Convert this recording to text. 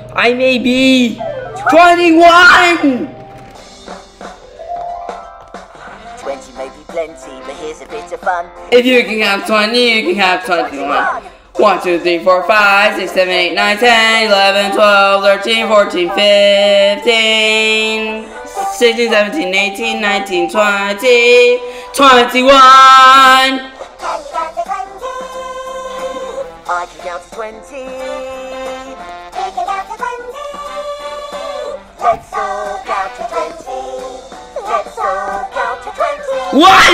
I may be 21! 20 may be plenty, but here's a bit of fun. If you can have 20, you can have 21. 1, 2, 3, 4, 5, 6, 7, 8, 9, 10, 11, 12, 13, 14, 15, 16, 17, 18, 19, 20, 21! I can count to 20. You can count to 20. Let's all count to 20. Let's all count to 20. What?